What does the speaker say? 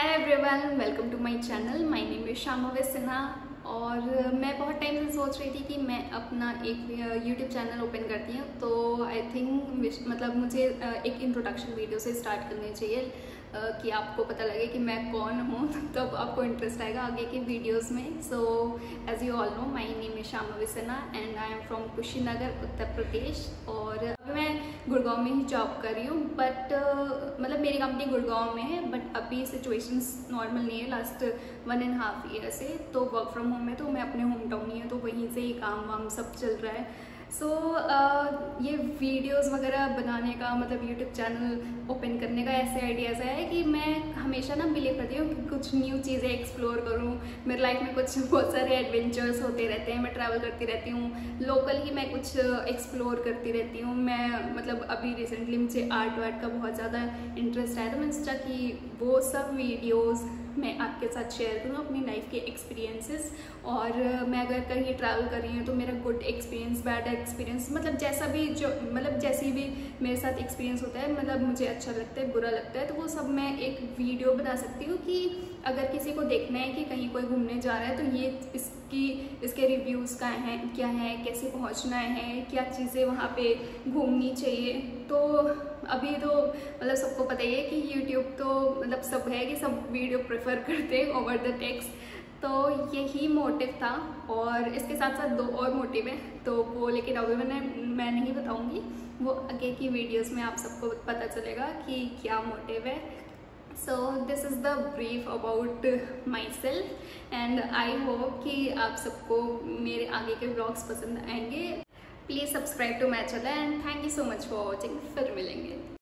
Hi everyone, welcome to my channel. My name is Shamavi Sinha. और मैं बहुत टाइम से सोच रही थी कि मैं अपना एक यूट्यूब चैनल ओपन करती हूँ। तो आई थिंक मतलब मुझे एक इंट्रोडक्शन वीडियो से स्टार्ट करनी चाहिए कि आपको पता लगे कि मैं कौन हूँ। तब आपको इंटरेस्ट आएगा आगे की वीडियोस में। So as you all know, my name is Shamavi Sinha and I am from Kushinagar, Uttar Pradesh. और अभी मैं गुड़गांव में ही जॉब कर रही हूँ, बट मतलब मेरी कंपनी गुड़गांव में है, बट अभी सिचुएशंस नॉर्मल नहीं है लास्ट 1.5 ईयर से। तो वर्क फ्रॉम होम है, तो मैं अपने होम टाउन ही है, तो वहीं से ही काम वाम सब चल रहा है। सो ये वीडियोस वगैरह बनाने का मतलब यूट्यूब चैनल ओपन करने का ऐसे आइडियाज़ है कि मैं हमेशा ना बिलीव करती हूँ कि कुछ न्यू चीज़ें एक्सप्लोर करूँ। मेरे लाइफ में कुछ बहुत सारे एडवेंचर्स होते रहते हैं, मैं ट्रैवल करती रहती हूँ, लोकल ही मैं कुछ एक्सप्लोर करती रहती हूँ। मैं मतलब अभी रिसेंटली मुझे आर्ट वार्ट का बहुत ज़्यादा इंटरेस्ट है, तो मैं सोचा कि वो सब वीडियोज़ मैं आपके साथ शेयर करूँ, अपनी लाइफ के एक्सपीरियंसेस। और मैं अगर कहीं ट्रैवल कर रही हूँ तो मेरा गुड एक्सपीरियंस, बैड एक्सपीरियंस, मतलब जैसा भी जो मतलब जैसी भी मेरे साथ एक्सपीरियंस होता है, मतलब मुझे अच्छा लगता है, बुरा लगता है, तो वो सब मैं एक वीडियो बना सकती हूँ कि अगर किसी को देखना है कि कहीं कोई घूमने जा रहा है तो ये इसके रिव्यूज़ क्या है, कैसे पहुँचना है, क्या चीज़ें वहाँ पे घूमनी चाहिए। तो अभी तो मतलब सबको पता ही है कि यूट्यूब तो मतलब सब है कि सब वीडियो प्रेफर करते हैं ओवर द टेक्स्ट। तो यही मोटिव था, और इसके साथ साथ 2 और मोटिव है, तो वो लेकिन अभी मैं नहीं बताऊंगी, वो आगे की वीडियोस में आप सबको पता चलेगा कि क्या मोटिव है। So this is the brief about myself and I hope कि आप सबको मेरे आगे के ब्लॉग्स पसंद आएंगे। Please subscribe to my channel and thank you so much for watching. फिर मिलेंगे।